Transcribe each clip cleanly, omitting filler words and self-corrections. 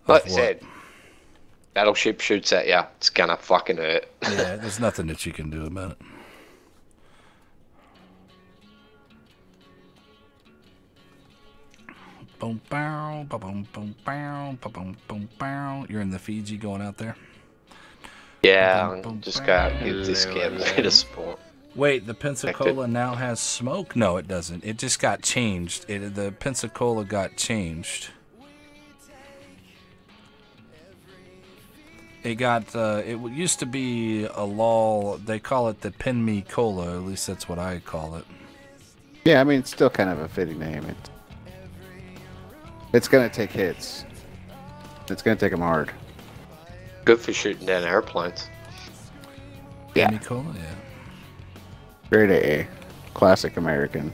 Like Of I what? said, battleship shoots at you. It's gonna fucking hurt. Yeah, there's nothing that you can do about it. Boom, bow, ba boom, boom, bow, ba boom, boom, bow. You're in the Fiji going out there. Ba boom, Yeah, boom, just gotta bow. give this kid a bit of support. Wait, the Hector. Pensacola now has smoke? No, it doesn't. It just got changed. The Pensacola got changed. It got. It used to be a law. They call it the Pin Me Cola. At least that's what I call it. Yeah, I mean, it's still kind of a fitting name. It's going to take hits. It's going to take them hard. Good for shooting down airplanes. Yeah. Pin Me Cola, yeah. Grade A. Classic American.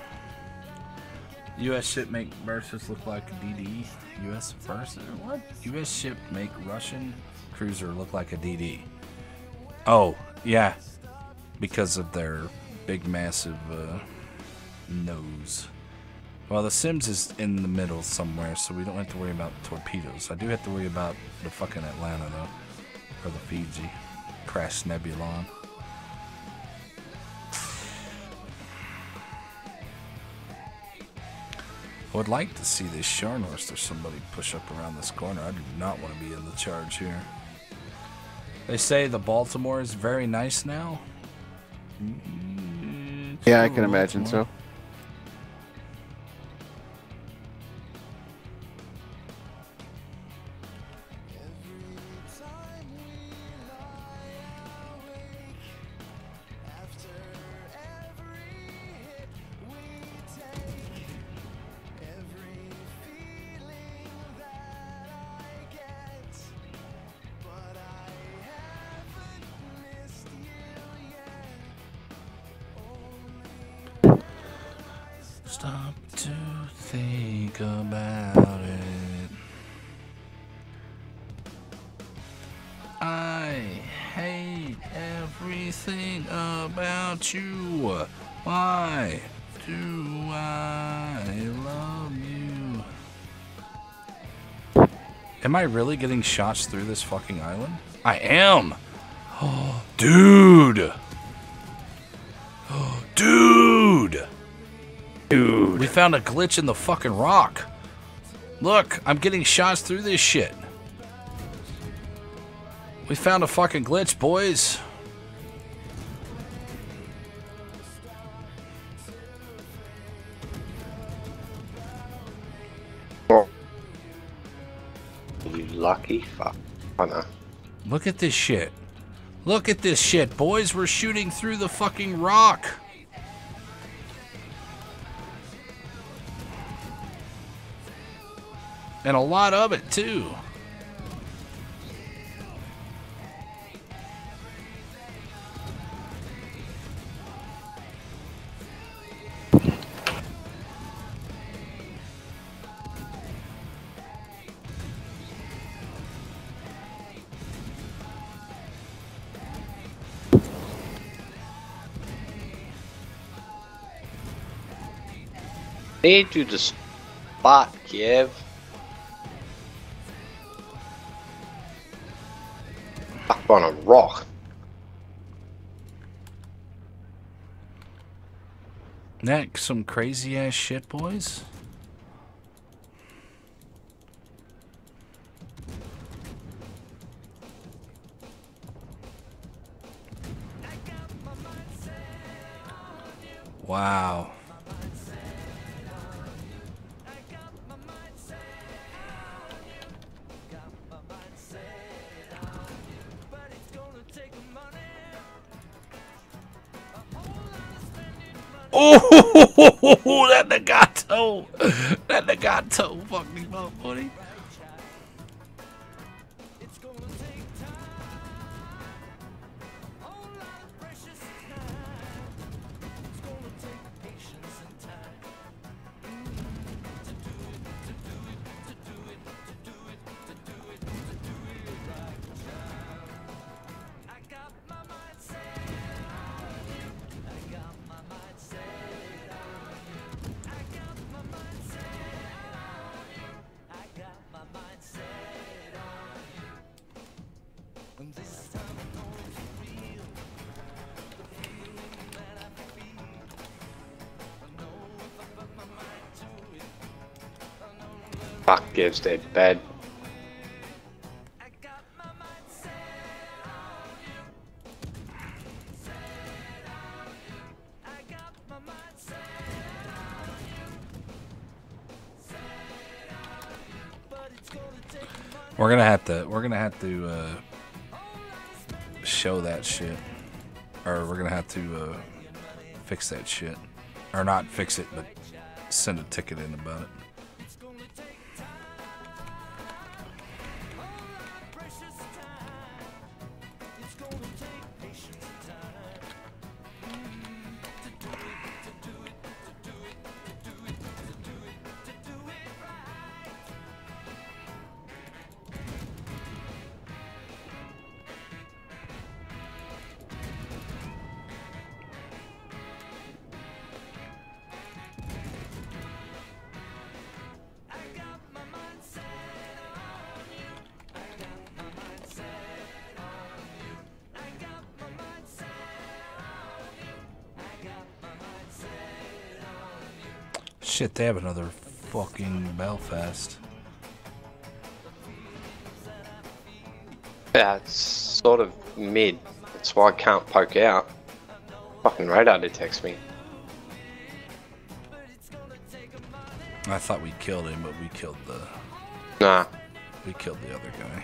U.S. ship make versus look like a DD. U.S. versus what? U.S. ship make Russian cruiser look like a DD. Oh yeah, because of their big massive nose. Well, the Sims is in the middle somewhere, so we don't have to worry about torpedoes. I do have to worry about the fucking Atlanta though, or the Fiji. Crash Nebulon. I would like to see this Sharnhorst or somebody push up around this corner. I do not want to be in the charge here. They say the Baltimore is very nice now. Yeah, I can imagine so. Stop to think about it. I hate everything about you. Why do I love you? Am I really getting shots through this fucking island? I am! Oh, dude! Oh, dude! Dude. We found a glitch in the fucking rock. Look, I'm getting shots through this shit. We found a fucking glitch, boys. Oh. You lucky fuck. I know. Look at this shit. Look at this shit, boys. We're shooting through the fucking rock. And a lot of it, too. Need to the spot, Kiev. Up on a rock. That some crazy ass shit, boys. Wow. Oh, that Nagato. That Nagato fucked me up, buddy. Fuck, gives dead bad. We're gonna have to show that shit, or we're gonna have to fix that shit, or not fix it, but send a ticket in about it. Shit, they have another fucking Belfast. Yeah, it's sort of mid. That's why I can't poke out. Fucking radar detects me. I thought we killed him, but we killed the Nah. other guy.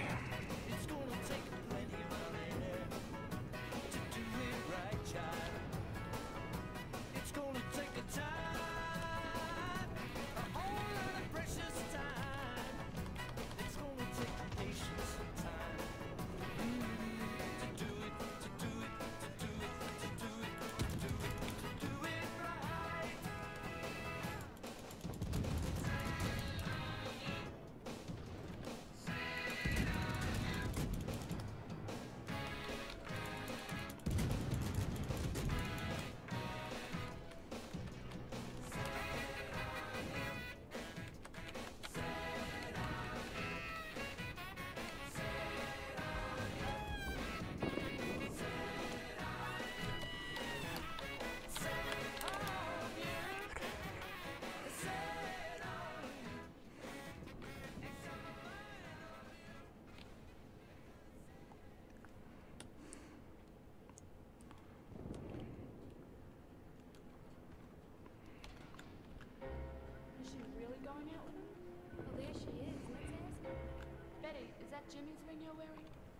Jimmy's ring you're wearing?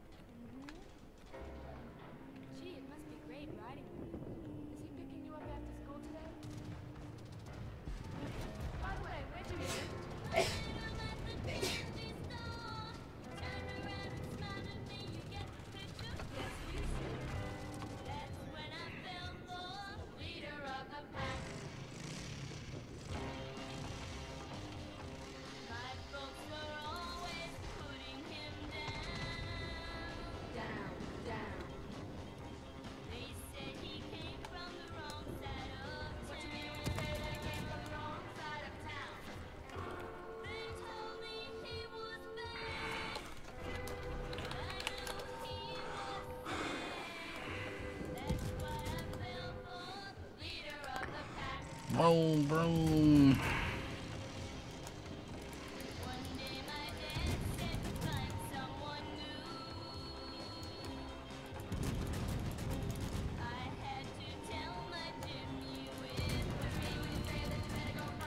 Gee, it must be great riding with him. Is he picking you up after school today? By the way, where'd you meet him? Boom, boom.